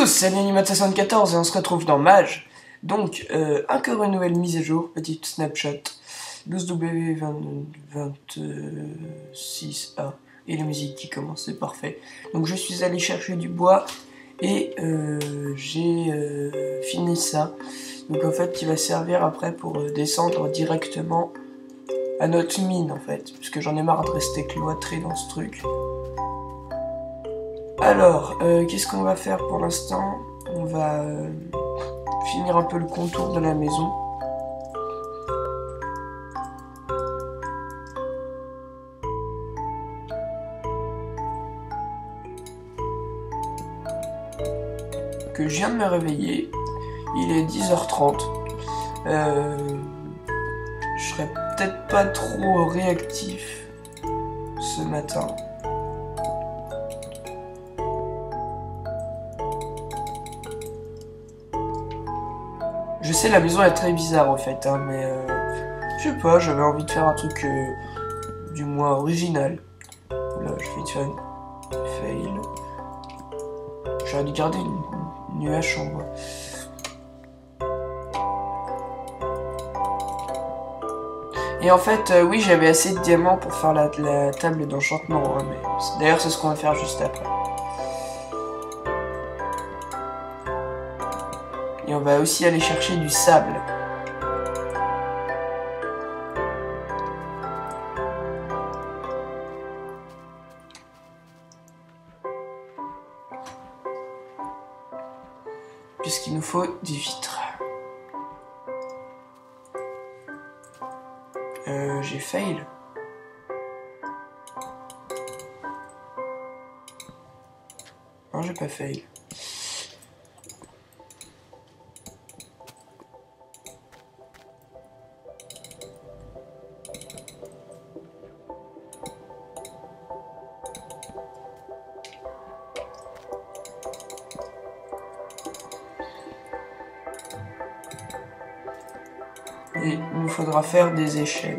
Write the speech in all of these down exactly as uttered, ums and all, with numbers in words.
tous, c'est Animat soixante-quatorze et on se retrouve dans Mage. Donc, euh, encore une nouvelle mise à jour, petite snapshot. douze W vingt-six A. Et la musique qui commence, c'est parfait. Donc je suis allé chercher du bois et euh, j'ai euh, fini ça. Donc en fait, qui va servir après pour euh, descendre directement à notre mine en fait. Puisque j'en ai marre de rester cloîtré dans ce truc. Alors, euh, qu'est-ce qu'on va faire pour l'instant? On va euh, finir un peu le contour de la maison. Que je viens de me réveiller. Il est dix heures trente. Euh, je serai peut-être pas trop réactif ce matin. Je sais, la maison est très bizarre en fait, hein, mais euh, je sais pas, j'avais envie de faire un truc euh, du moins original. Là, je vais faire une fail. J'aurais dû garder une, une nuage en bois. Et en fait, euh, oui, j'avais assez de diamants pour faire la, la table d'enchantement, hein, mais d'ailleurs, c'est ce qu'on va faire juste après. Et on va aussi aller chercher du sable. Puisqu'il nous faut des vitres. Euh, j'ai fail. Non, j'ai pas fail. Et il nous faudra faire des échelles.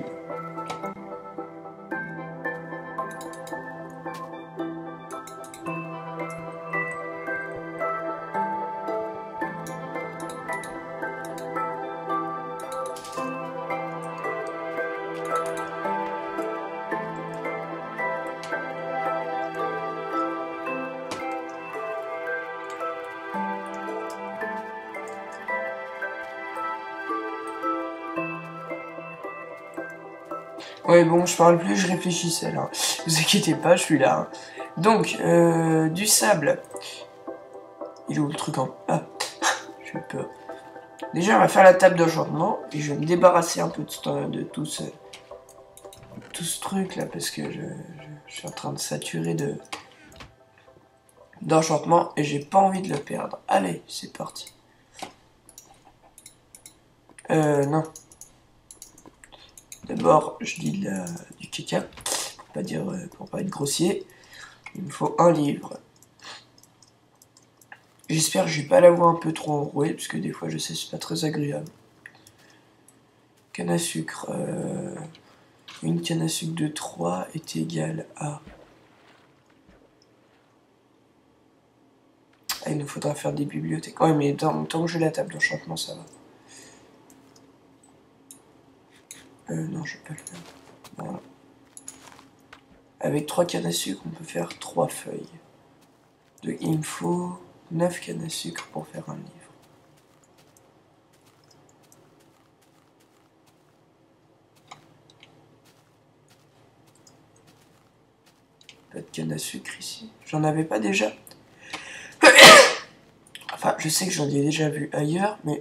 Ouais, bon, je parle plus, je réfléchissais là. Vous inquiétez pas, je suis là. Hein. Donc, euh, du sable. Il est où le truc en... Ah, j'ai peur. Déjà, on va faire la table d'enchantement. Et je vais me débarrasser un peu de, ce, de tout, ce, tout ce truc là. Parce que je, je, je suis en train de saturer de d'enchantement. Et j'ai pas envie de le perdre. Allez, c'est parti. Euh, non. D'abord, je dis de la, du caca, pour pas dire, pour pas être grossier. Il me faut un livre. J'espère que je vais pas l'avoir un peu trop enroué, parce que des fois, je sais, c'est pas très agréable. Canne à sucre. Euh, une canne à sucre de trois est égale à... Ah, il nous faudra faire des bibliothèques. Ouais, mais tant, tant que j'ai la table d'enchantement, ça va. Euh, non, je vais pas le faire. Voilà. Avec trois cannes à sucre, on peut faire trois feuilles. Donc il me faut neuf cannes à sucre pour faire un livre. Pas de canne à sucre ici. J'en avais pas déjà. Enfin, je sais que j'en ai déjà vu ailleurs, mais...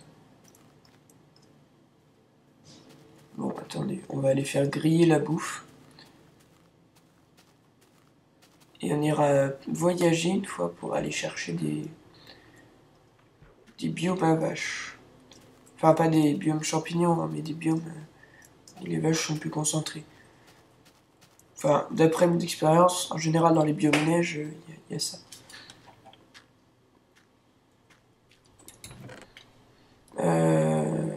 Bon, attendez, on va aller faire griller la bouffe. Et on ira voyager une fois pour aller chercher des... des biomes à vaches. Enfin, pas des biomes champignons, hein, mais des biomes où les vaches sont plus concentrées. Enfin, d'après mon expérience, en général, dans les biomes neige, il y, y a ça. Euh...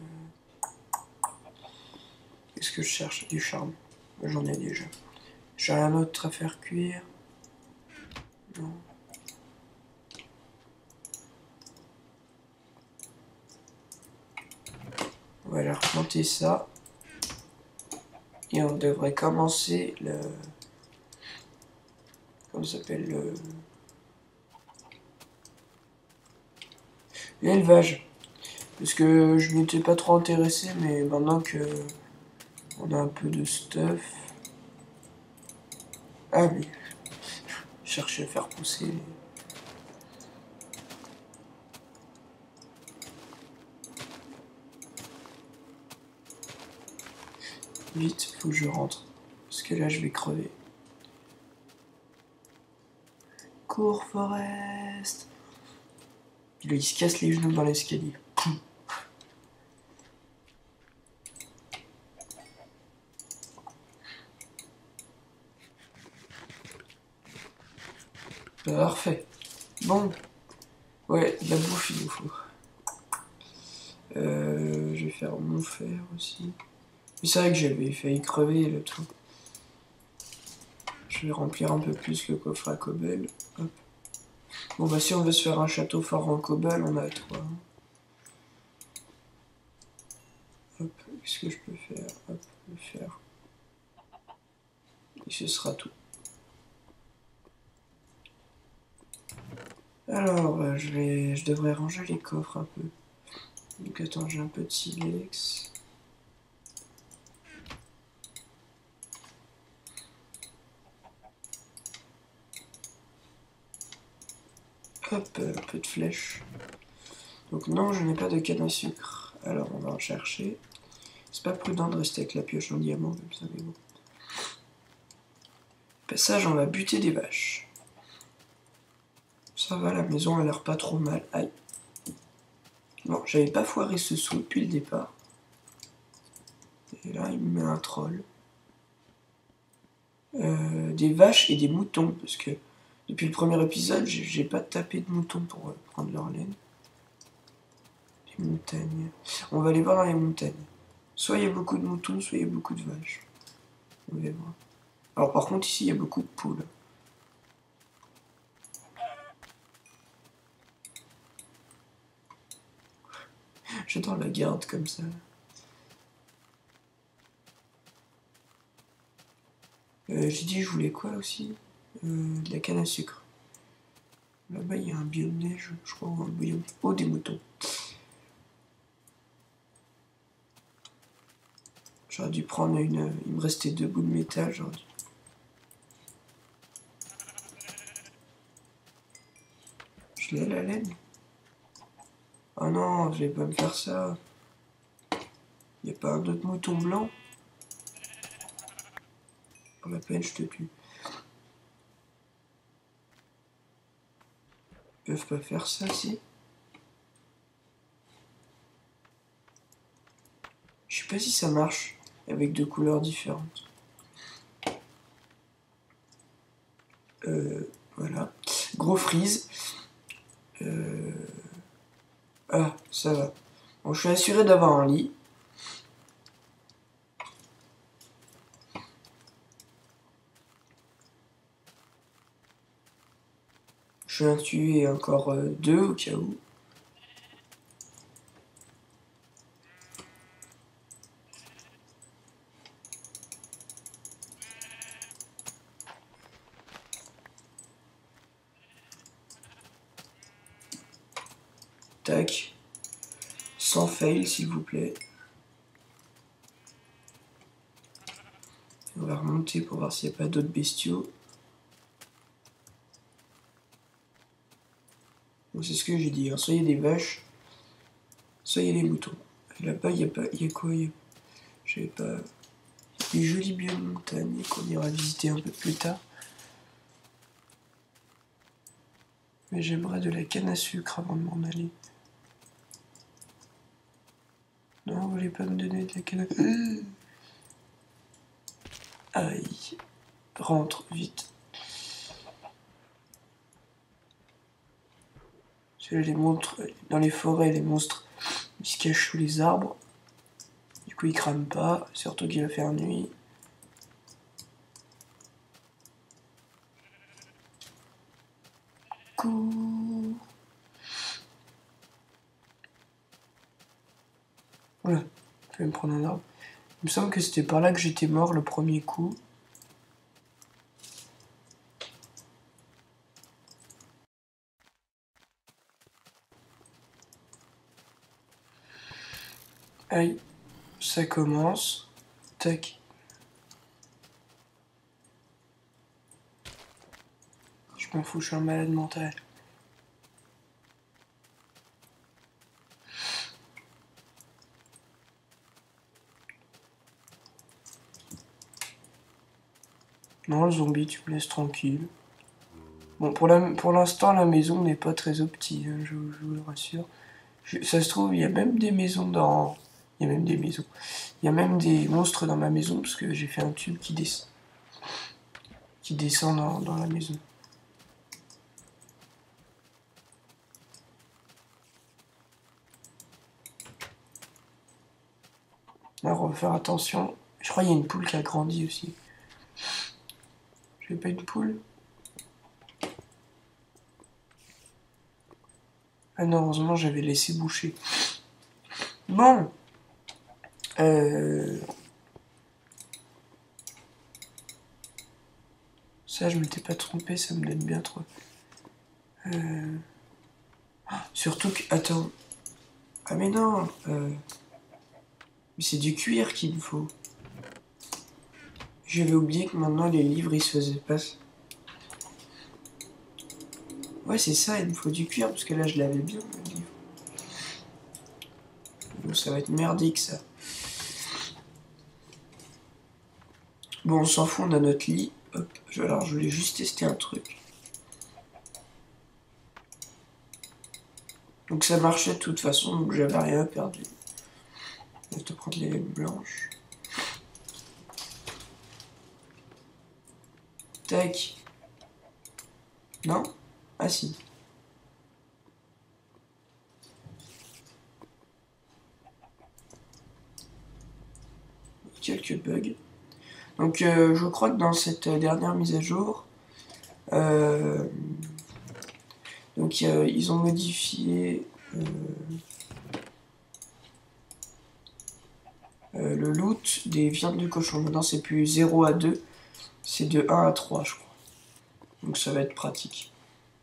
Qu'est-ce que je cherche? Du charme. J'en ai déjà. J'ai rien d'autre à faire cuire. Non. va aller replanter ça. Et on devrait commencer le... Comment ça s'appelle le... L'élevage. Parce que je m'étais pas trop intéressé, mais maintenant que on a un peu de stuff. Ah oui. Je cherchais à faire pousser. Vite, faut que je rentre. Parce que là, je vais crever. Cours, Forest. Là, il se casse les genoux dans l'escalier. Parfait. Bon. Ouais, de la bouffe, il nous faut. Euh, je vais faire mon fer aussi. Mais c'est vrai que j'avais failli crever le truc. Je vais remplir un peu plus le coffre à cobble. Hop. Bon bah si on veut se faire un château fort en cobble, on a trois. Hop, qu'est-ce que je peux faire? Hop, le fer. Et ce sera tout. Alors, euh, je vais, je devrais ranger les coffres un peu. Donc attends, j'ai un peu de silex. Hop, un peu de flèches. Donc non, je n'ai pas de canne à sucre. Alors on va en chercher. C'est pas prudent de rester avec la pioche en diamant comme ça, mais bon. Passage, on va buter des vaches. Ça va, la maison a l'air pas trop mal. Aïe. Bon, j'avais pas foiré ce saut depuis le départ. Et là, il me met un troll. Euh, des vaches et des moutons, parce que depuis le premier épisode, j'ai pas tapé de moutons pour euh, prendre leur laine. Les montagnes. On va aller voir dans les montagnes. Soit il y a beaucoup de moutons, soit il y a beaucoup de vaches. On va voir. Alors par contre, ici, il y a beaucoup de poules. J'adore la garde comme ça. Euh, J'ai dit je voulais quoi aussi euh, De la canne à sucre. Là-bas, il y a un biome neige, je crois, ou un biome... Oh, des moutons. J'aurais dû prendre une... Il me restait deux bouts de métal, j'aurais dû... Je l'ai, la laine. Oh non, je vais pas me faire ça. Y a pas un autre mouton blanc? Pour la peine, je te tue. Ils peuvent pas faire ça, si? Je sais pas si ça marche avec deux couleurs différentes. Euh, voilà. Gros freeze. Euh... Ah, ça va. Bon, je suis assuré d'avoir un lit. Je vais en tuer encore euh, deux au cas où. Tac. Sans fail, s'il vous plaît. On va remonter pour voir s'il n'y a pas d'autres bestiaux. Bon, c'est ce que j'ai dit, hein. Soit il y a des vaches, soit il y a des moutons. Et là-bas, il y a pas. Il y a quoi? Je sais pas. Des jolis biomes montagnes qu'on ira visiter un peu plus tard. Mais j'aimerais de la canne à sucre avant de m'en aller. Non, vous voulez pas me donner de la canne à sucre? Aïe. Rentre, vite. Les monstres, dans les forêts, les monstres, ils se cachent sous les arbres. Du coup, ils crament pas, surtout qu'il va faire nuit. Cours. Voilà. Je vais me prendre un arbre. Il me semble que c'était par là que j'étais mort le premier coup. Aïe, ça commence. Tac. Je m'en fous, je suis un malade mental. Non, le zombie, tu me laisses tranquille. Bon, pour la, pour l'instant, la maison n'est pas très optique, hein, je, je vous le rassure. Je, ça se trouve, il y a même des maisons dans... Il y a même des maisons. Il y a même des monstres dans ma maison, parce que j'ai fait un tube qui, des... qui descend dans, dans la maison. Alors, on va faire attention. Je crois qu'il y a une poule qui a grandi aussi. J'ai pas une poule? Ah non, heureusement, j'avais laissé boucher. Bon. Euh... Ça, je m'étais pas trompé, ça me donne bien trop. Euh... Ah, surtout que... Attends. Ah mais non euh... Mais c'est du cuir qu'il me faut. J'avais oublié que maintenant, les livres, ils se faisaient pas... Ouais, c'est ça, il me faut du cuir, parce que là, je l'avais bien, le livre. Donc, ça va être merdique, ça. Bon, on s'en fout, on a notre lit. Hop. Alors, je voulais juste tester un truc. Donc, ça marchait de toute façon, donc j'avais rien perdu. Je vais te prendre les laines blanches. Tac. Non? Ah si. Quelques bugs. Donc euh, je crois que dans cette dernière mise à jour, euh, donc euh, ils ont modifié euh, euh, le loot des viandes de cochon. Maintenant c'est plus zéro à deux, c'est de un à trois je crois. Donc ça va être pratique.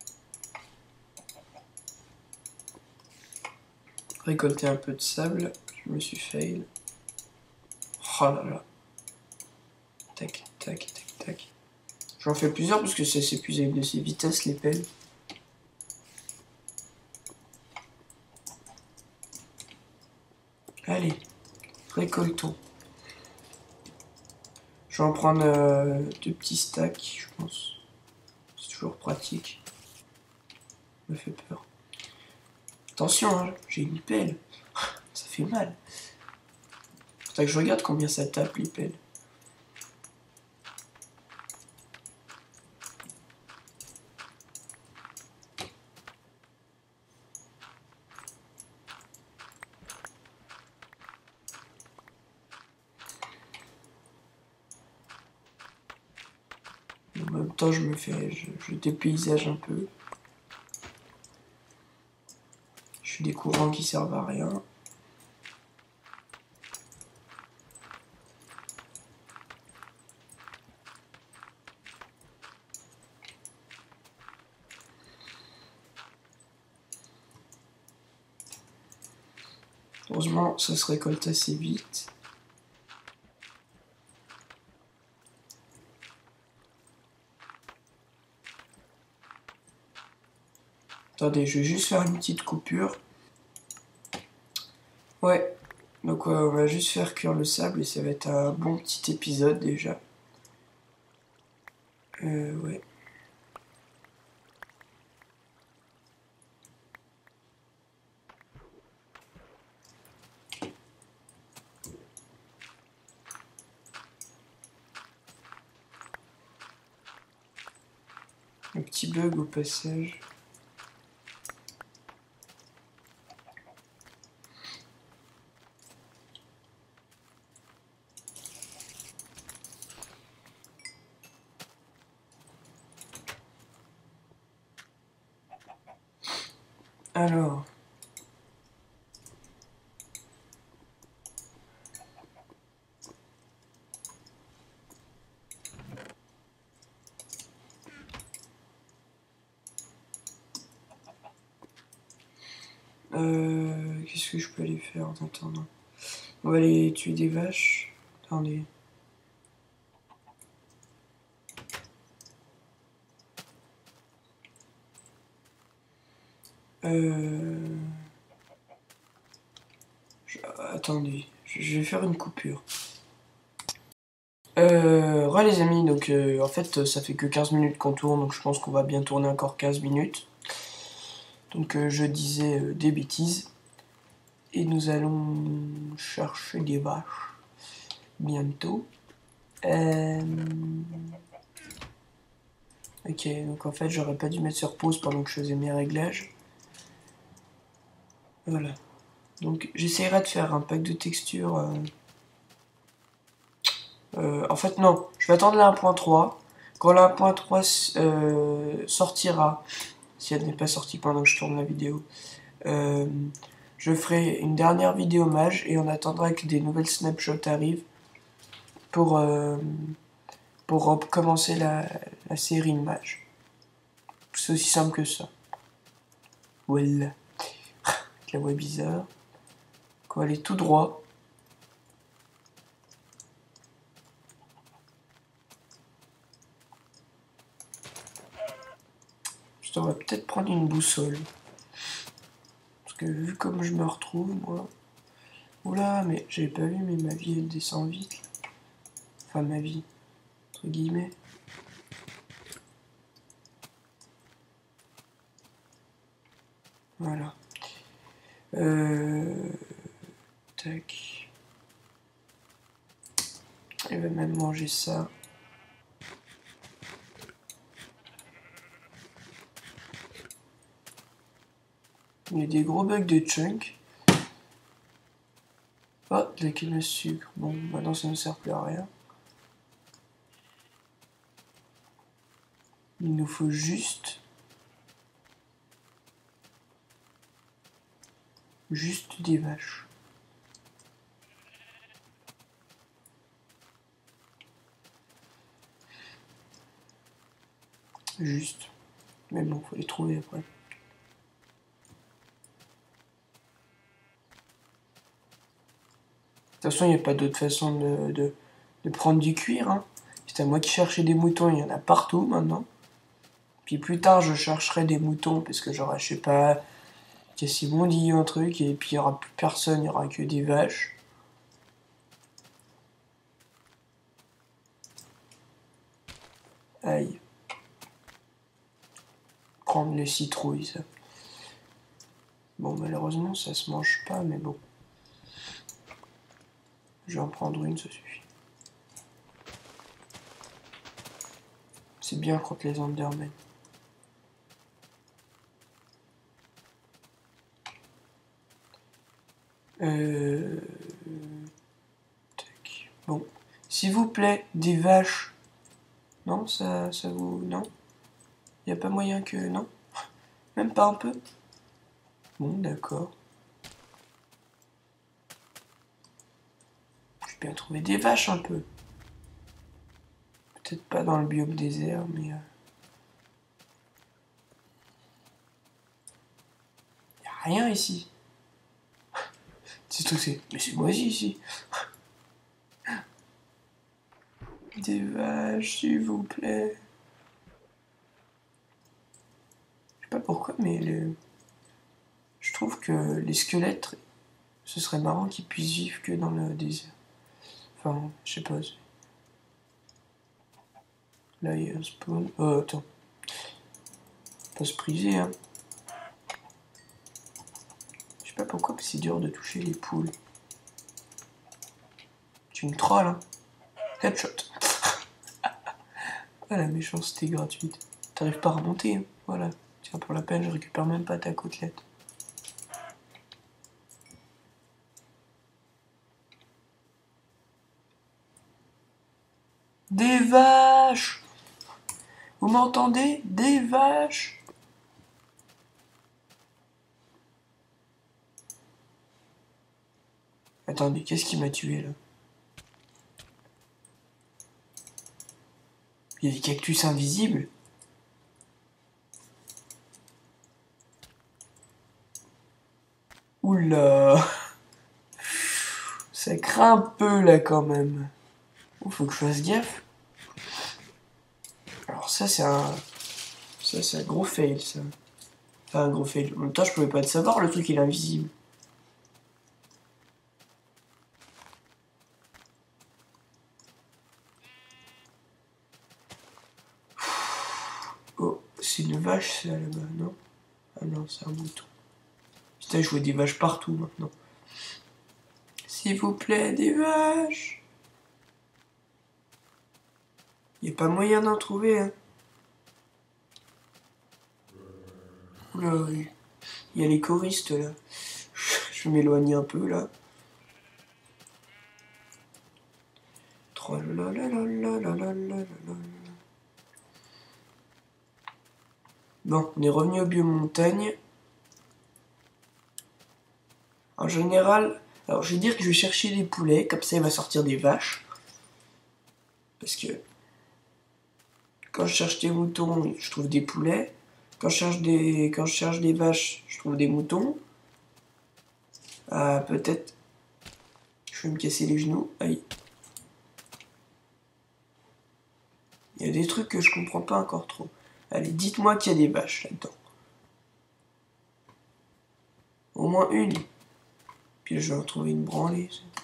Récolter un peu de sable, je me suis fail. Oh là là. Tac, tac, tac, tac. J'en fais plusieurs parce que ça s'épuise avec de ces vitesses les pelles. Allez, récoltons. Je vais en prendre euh, deux petits stacks, je pense. C'est toujours pratique. Ça me fait peur. Attention, hein, j'ai une pelle. Ça fait mal. Faudrait que je regarde combien ça tape les pelles. En même temps, je me fais, je, je dépaysage un peu. Je suis des courants qui servent à rien. Heureusement, ça se récolte assez vite. Attendez, je vais juste faire une petite coupure. Ouais, donc euh, on va juste faire cuire le sable et ça va être un bon petit épisode déjà. Euh, ouais. Un petit bug au passage. Alors. Euh, Qu'est-ce que je peux aller faire en attendant? On va aller tuer des vaches. Attendez. Euh... Je... Attendez, je vais faire une coupure. Euh, ouais les amis, donc euh, en fait ça fait que quinze minutes qu'on tourne, donc je pense qu'on va bien tourner encore quinze minutes. Donc euh, je disais euh, des bêtises. Et nous allons chercher des vaches bientôt. Euh... Ok, donc en fait j'aurais pas dû mettre sur pause pendant que je faisais mes réglages. Voilà. Donc j'essaierai de faire un pack de textures. Euh... Euh, en fait non, je vais attendre la un point trois. Quand la un point trois euh, sortira, si elle n'est pas sortie pendant que je tourne la vidéo, euh, je ferai une dernière vidéo mage et on attendra que des nouvelles snapshots arrivent pour, euh, pour recommencer la, la série mage. C'est aussi simple que ça. Well. La voix est bizarre. On va aller tout droit. Juste, on va peut-être prendre une boussole. Parce que vu comme je me retrouve, moi... Oula, mais j'avais pas vu, mais ma vie, elle descend vite. Là. Enfin, ma vie, entre guillemets. Voilà. Euh... Tac. Elle va même manger ça. Il y a des gros bugs de chunk. Oh, de la canne à sucre. Bon, maintenant ça ne sert plus à rien. Il nous faut juste... Juste des vaches. Juste. Mais bon, faut les trouver après. De toute façon, il n'y a pas d'autre façon de, de, de prendre du cuir. Hein. C'est à moi qui cherchais des moutons, il y en a partout maintenant. Puis plus tard, je chercherai des moutons parce que j'aurai, je sais pas, Cassimondi ou un truc. Et puis il n'y aura plus personne, il n'y aura que des vaches. Aïe. Prendre les citrouilles, ça. Bon, malheureusement, ça se mange pas, mais bon. Je vais en prendre une, ça suffit. C'est bien contre les Endermen. Euh... Tac. Bon. S'il vous plaît, des vaches. Non, ça, ça vous... Non? Y a pas moyen que... Non? Même pas un peu? Bon, d'accord. Je vais bien trouver des vaches un peu. Peut-être pas dans le biome désert, mais... Euh... Y a rien ici. C'est tout, c'est... Mais c'est moisi ici. Des vaches, s'il vous plaît. Je sais pas pourquoi, mais le... je trouve que les squelettes, ce serait marrant qu'ils puissent vivre que dans le désert. Enfin, je sais pas. Là, il y a un spawn. Oh, attends. Pas se priver, hein. Je sais pas pourquoi, mais c'est dur de toucher les poules. Tu me trolles, hein. Headshot. Ah, la méchanceté gratuite. T'arrives pas à remonter, hein. Voilà. Tiens, pour la peine, je récupère même pas ta côtelette. Des vaches! Vous m'entendez? Des vaches! Attendez, qu'est-ce qui m'a tué, là? Il y a des cactus invisibles? Oula. Ça craint un peu là quand même. Oh, faut que je fasse gaffe. Alors ça c'est un... Ça c'est un gros fail ça. Enfin un gros fail. En même temps je pouvais pas le savoir, le truc il est invisible. Oh, c'est une vache ça là-bas, non? Ah non, c'est un mouton. Putain, je vois des vaches partout maintenant. S'il vous plaît, des vaches. Y a pas moyen d'en trouver, hein. Oula, oui. Il y a les choristes là. Je vais m'éloigner un peu là. Bon, on est revenu au biomontagne. En général, alors je vais dire que je vais chercher des poulets, comme ça il va sortir des vaches. Parce que quand je cherche des moutons, je trouve des poulets. Quand je cherche des, quand je cherche des vaches, je trouve des moutons. Ah, peut-être. Je vais me casser les genoux. Aïe. Il y a des trucs que je comprends pas encore trop. Allez, dites-moi qu'il y a des vaches là-dedans. Au moins une. Puis là, je vais en trouver une branlée.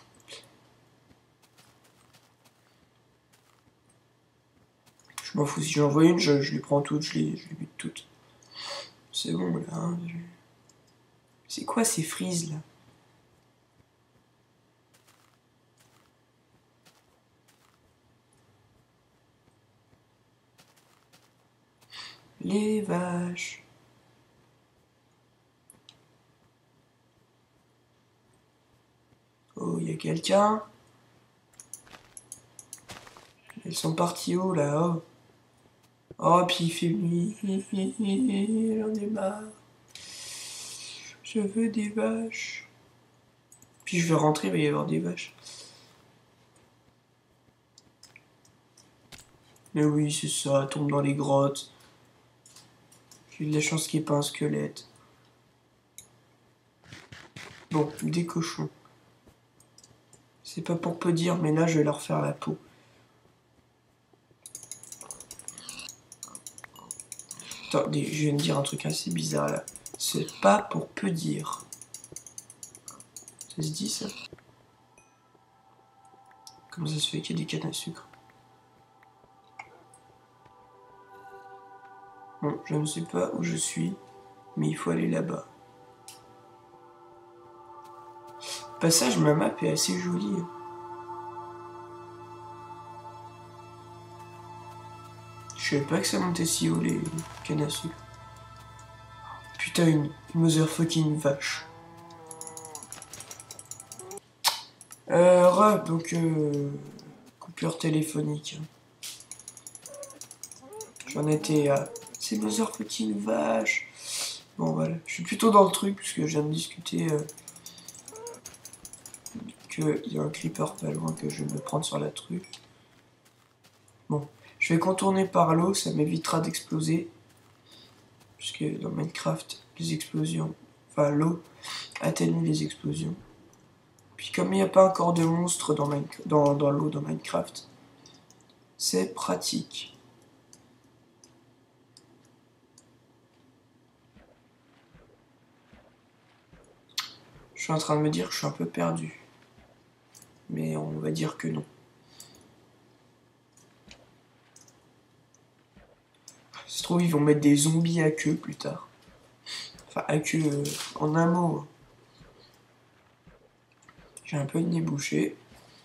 Je m'en fous, si j'en vois une, je, je les prends toutes, je les, je les bute toutes. C'est bon là. Hein, je... C'est quoi ces frises là? Les vaches. Oh, il y a quelqu'un. Elles sont parties où là? Oh, oh puis il fait nuit. J'en ai marre. Je veux des vaches. Puis je vais rentrer, il va y avoir des vaches. Mais oui, c'est ça, elle tombe dans les grottes. J'ai eu de la chance qu'il n'y ait pas un squelette. Bon, des cochons. C'est pas pour peu dire, mais là je vais leur faire la peau. Attendez, je viens de dire un truc assez bizarre là. C'est pas pour peu dire. Ça se dit ça? Comment ça se fait qu'il y a des cannes à sucre? Bon, je ne sais pas où je suis, mais il faut aller là-bas. Le passage, ma map est assez jolie. Je savais pas que ça montait si haut les cannes à sucre. Putain, une motherfucking vache. Euh, re, donc, euh, coupure téléphonique. J'en étais à... C'est motherfucking vache. Bon, voilà. Je suis plutôt dans le truc, puisque je viens de discuter euh, qu'il y a un creeper pas loin que je vais me prendre sur la truc. Bon. Je vais contourner par l'eau, ça m'évitera d'exploser. Puisque dans Minecraft, les explosions... Enfin, l'eau atténue les explosions. Puis comme il n'y a pas encore de monstres dans, dans, dans l'eau dans Minecraft, c'est pratique. Je suis en train de me dire que je suis un peu perdu. Mais on va dire que non. Ça se trouve, ils vont mettre des zombies à queue plus tard. Enfin, à queue euh, en un mot. J'ai un peu le nez bouché.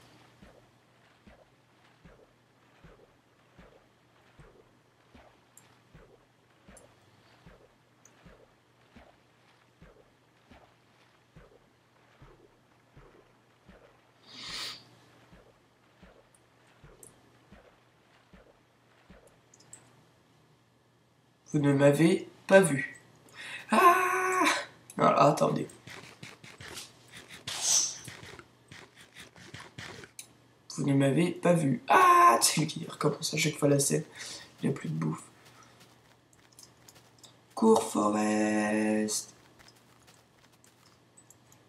Vous ne m'avez pas vu. Ah! Alors, attendez. Vous ne m'avez pas vu. Ah! C'est lui qui recommence à chaque fois la scène. Il n'y a plus de bouffe. Cours, Forest.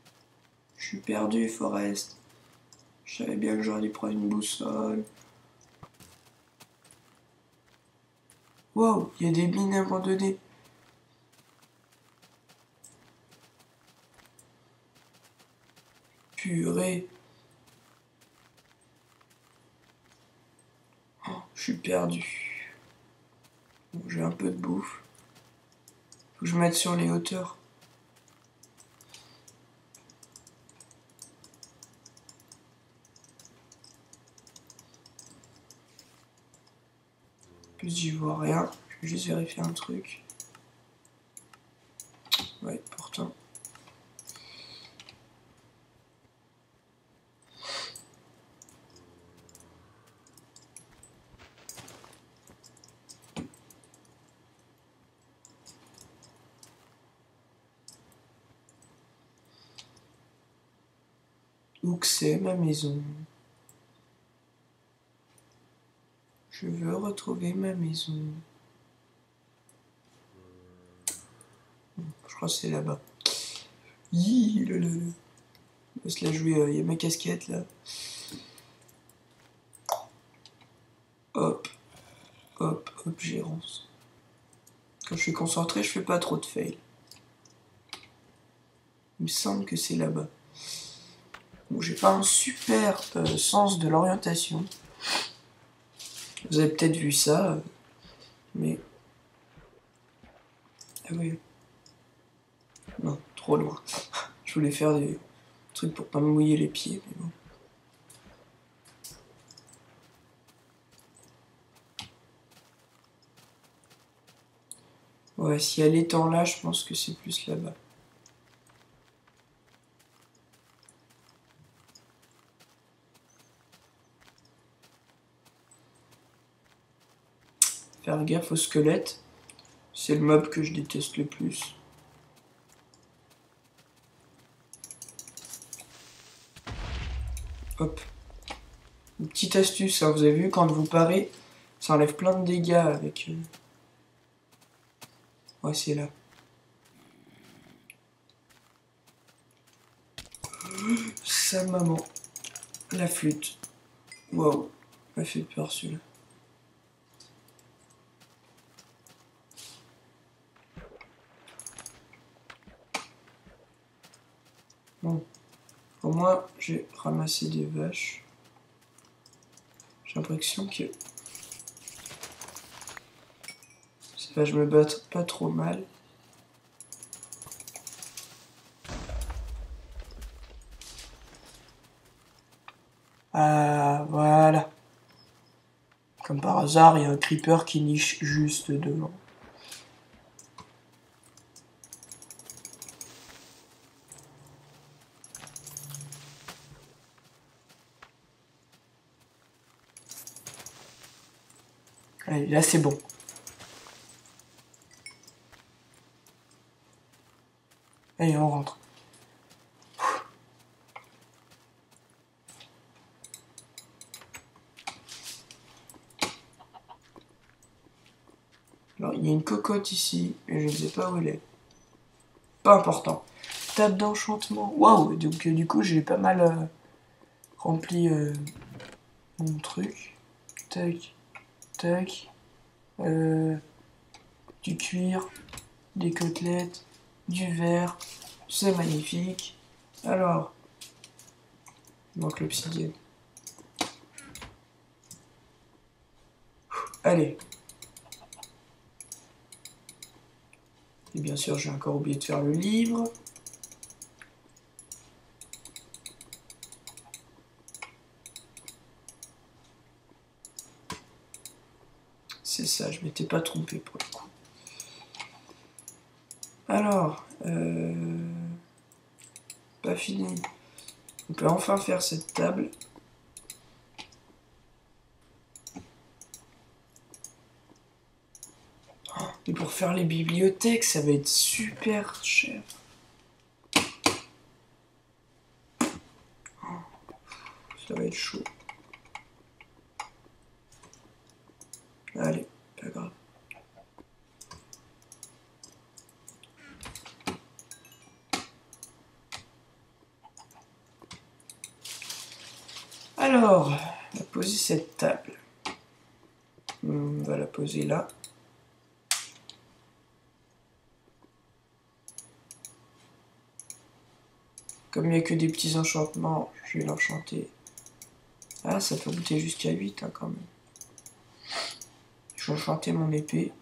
suis perdu, Forest. Je savais bien que j'aurais dû prendre une boussole. Wow, il y a des mines abandonnées. Purée. Oh, je suis perdu. Bon, j'ai un peu de bouffe. Faut que je mette sur les hauteurs. En plus, j'y vois rien. Je vais juste vérifier un truc. Ouais, pourtant. Où que c'est ma maison? Je veux retrouver ma maison. Je crois que c'est là-bas. Hi, le, le, le. On va se la jouer, il euh, y a ma casquette là. Hop, hop, hop, gérance. Quand je suis concentré, je fais pas trop de fail. Il me semble que c'est là-bas. Bon, j'ai pas un super euh, sens de l'orientation. Vous avez peut-être vu ça, euh, mais... Ah oui. Non, trop loin. Je voulais faire des trucs pour pas me mouiller les pieds, mais bon. Ouais, si elle est en là, je pense que c'est plus là-bas. Faire gaffe au squelette. C'est le mob que je déteste le plus. Hop. Une petite astuce, hein, vous avez vu, quand vous parez, ça enlève plein de dégâts avec... Euh... Ouais, c'est là. Sa maman. La flûte. Waouh. Elle fait peur celui-là. Bon. Au moins, j'ai ramassé des vaches. J'ai l'impression que... Ces vaches me battent pas trop mal. Ah, voilà. Comme par hasard, il y a un creeper qui niche juste devant. Allez, là c'est bon. Allez, on rentre. Alors, il y a une cocotte ici, mais je ne sais pas où elle est. Pas important. Table d'enchantement. Waouh, donc euh, du coup, j'ai pas mal euh, rempli euh, mon truc. Tac, tac. Euh, du cuir, des côtelettes, du verre. C'est magnifique. Alors, il manque l'obsidienne. Allez. Et bien sûr, j'ai encore oublié de faire le livre. C'est ça, je m'étais pas trompé pour le coup. Alors, euh, pas fini. On peut enfin faire cette table. Et pour faire les bibliothèques, ça va être super cher. Ça va être chaud. Allez, pas grave. Alors, on va poser cette table. On va la poser là. Comme il n'y a que des petits enchantements, je vais l'enchanter. Ah, ça peut monter jusqu'à huit hein, quand même. Je vais enchanter mon épée.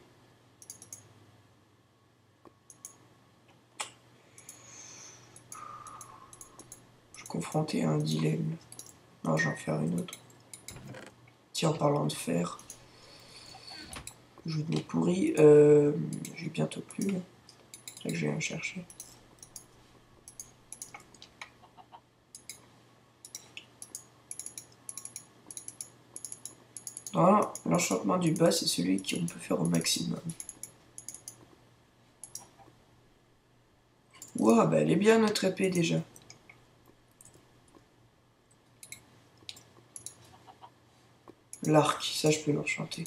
Je suis confronté à un dilemme. Non, je vais en faire une autre. Tiens, en parlant de fer, jeu de mots pourri, euh, j'ai bientôt plus. C'est ça que je vais en chercher. Voilà, l'enchantement du bas, c'est celui qu'on peut faire au maximum. Ouah, bah elle est bien notre épée déjà. L'arc, ça je peux l'enchanter.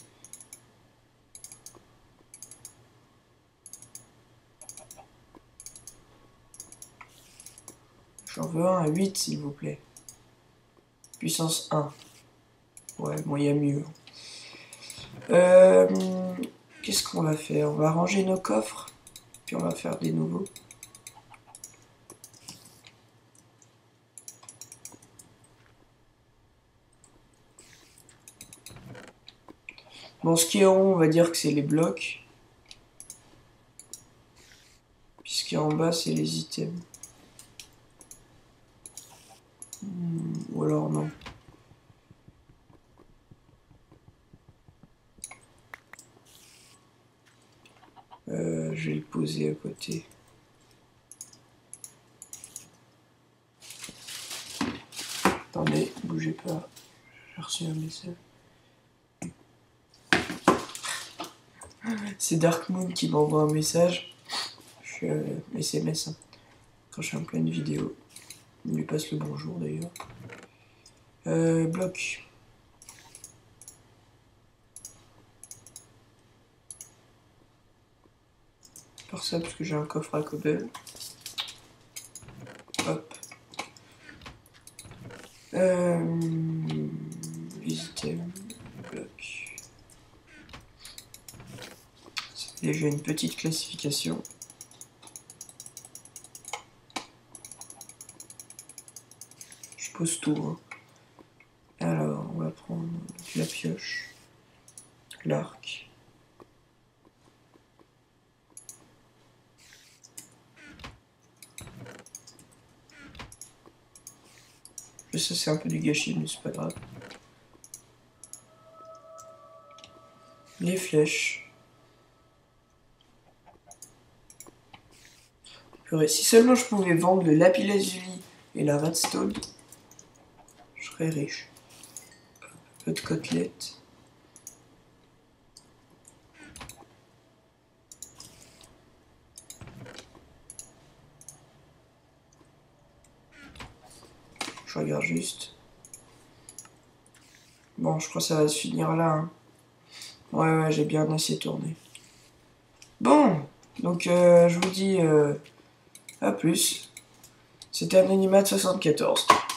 J'en veux un à huit s'il vous plaît. Puissance un. Ouais, bon, il y a mieux. Euh, Qu'est-ce qu'on va faire? On va ranger nos coffres, puis on va faire des nouveaux. Bon, ce qui est en haut, on va dire que c'est les blocs. Puis ce qui est en bas, c'est les items. Hmm, ou alors non. Euh, je vais le poser à côté. Attendez, bougez pas. J'ai reçu un message. C'est Dark Moon qui m'envoie un message. Je suis euh, S M S hein, quand je suis en pleine vidéo. Il lui passe le bonjour d'ailleurs. Euh, bloc. Par ça parce que j'ai un coffre à cobble. Hop. Euh, les items. Bloc. C'est déjà une petite classification. Je pose tout. Hein. Alors, on va prendre la pioche, l'arc. Je sais, c'est un peu du gâchis, mais c'est pas grave. Les flèches. Purée, si seulement je pouvais vendre le lapis lazuli et la redstone, je serais riche. Un peu de côtelettes. Je regarde juste. Bon, je crois que ça va se finir là. Hein. Ouais, ouais, j'ai bien assez tourné. Bon, donc euh, je vous dis euh, à plus. C'était Anonymat soixante-quatorze.